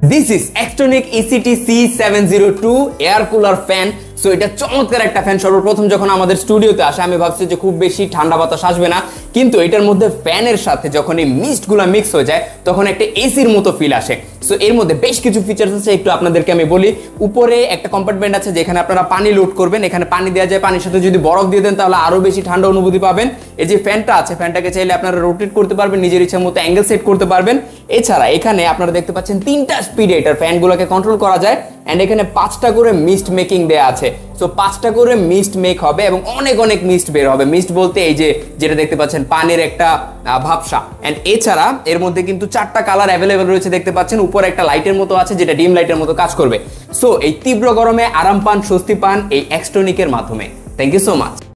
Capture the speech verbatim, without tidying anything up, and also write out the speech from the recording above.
This is Xtronic ECT C seven zero two air cooler fan. So এটা চমৎকার একটা fan. সর্বপ্রথম যখন আমাদের স্টুডিওতে আসে আমি ভাবছি যে খুব বেশি ঠান্ডা বাতাস আসবে না, কিন্তু এটার মধ্যে ফ্যানের সাথে যখন এই মিস্টগুলো মিক্স হয়ে যায় তখন একটা এসির মতো ফিল আসে। সো এর মধ্যে বেশ কিছু ফিচার্স আছে, একটু আপনাদেরকে আমি বলি। উপরে একটা কম্পার্টমেন্ট আছে যেখানে আপনারা পানি লোড করবেন, এখানে পানি দেওয়া যায়, পানির সাথে যদি বরফ দিয়ে দেন তাহলে আরো বেশি ঠান্ডা অনুভূতি পাবেন। এই যে ফ্যানটা আছে, ফ্যানটাকে চাইলে আপনারা রোটেট করতে পারবেন, নিজের ইচ্ছা মতো অ্যাঙ্গেল সেট করতে পারবেন। এছাড়া এখানে আপনারা দেখতে পাচ্ছেন তিনটা স্পিডে এটার ফ্যানগুলোকে কন্ট্রোল করা যায়, এন্ড এখানে পাঁচটা করে মিস্ট মেকিং দেয়া আছে। সো পাঁচটা করে মিস্ট মেক হবে এবং অনেক অনেক মিস্ট বের হবে। মিস্ট বলতে এই যে যেটা দেখতে পাচ্ছেন পানির একটা ভাবসা। এন্ড এছাড়া এর মধ্যে কিন্তু চারটা কালার অ্যাভেলেবেল রয়েছে, দেখতে পাচ্ছেন উপরে একটা লাইটের মতো আছে যেটা ডিম লাইটের মতো কাজ করবে। সো এই তীব্র গরমে আরাম পান, স্বস্তি পান এই এক্সট্রনিকের মাধ্যমে। Thank you so much.